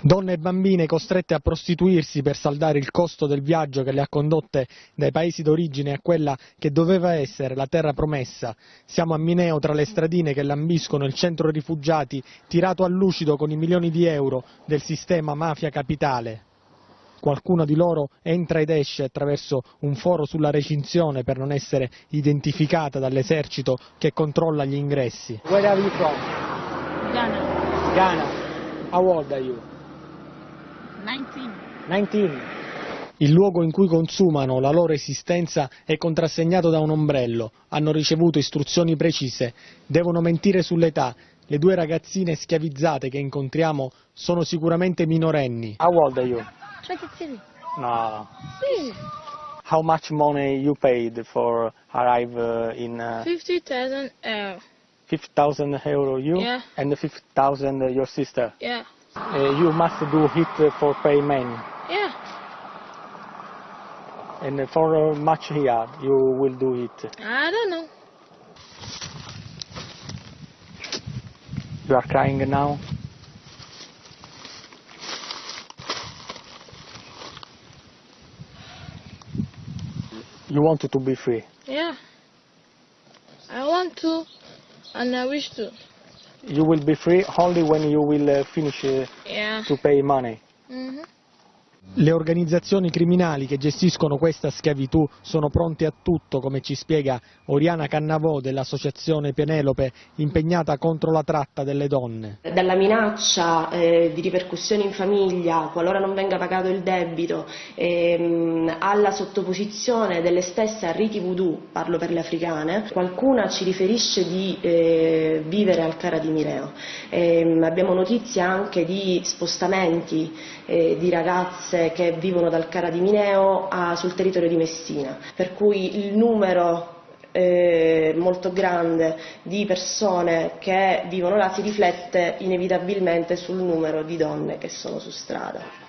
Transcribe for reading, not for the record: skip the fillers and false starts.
Donne e bambine costrette a prostituirsi per saldare il costo del viaggio che le ha condotte dai paesi d'origine a quella che doveva essere la terra promessa. Siamo a Mineo, tra le stradine che lambiscono il centro rifugiati tirato a lucido con i milioni di euro del sistema mafia capitale. Qualcuno di loro entra ed esce attraverso un foro sulla recinzione per non essere identificata dall'esercito che controlla gli ingressi. Where are you from? Ghana. Ghana. How old are you? 19. Il luogo in cui consumano la loro esistenza è contrassegnato da un ombrello, hanno ricevuto istruzioni precise, devono mentire sull'età. Le due ragazzine schiavizzate che incontriamo sono sicuramente minorenni. How old are you? 23. No. Sì. How much money you paid for arrive in 50,000 euro. 50,000 euro you? Yeah. And 50,000 your sister? Yeah. You must do it for payment. Yeah. And for much here you will do it. I don't know. You are crying now? You want to be free? Yeah. I want to and I wish to. You will be free only when you will finish Yeah. to pay money. Mhm. Le organizzazioni criminali che gestiscono questa schiavitù sono pronte a tutto, come ci spiega Oriana Cannavò dell'associazione Penelope, impegnata contro la tratta delle donne. Dalla minaccia di ripercussioni in famiglia qualora non venga pagato il debito, alla sottoposizione delle stesse a riti voodoo, parlo per le africane. Qualcuna ci riferisce di vivere al Cara di Mineo. Abbiamo notizie anche di spostamenti di ragazze che vivono dal Cara di Mineo sul territorio di Messina, per cui il numero molto grande di persone che vivono là si riflette inevitabilmente sul numero di donne che sono su strada.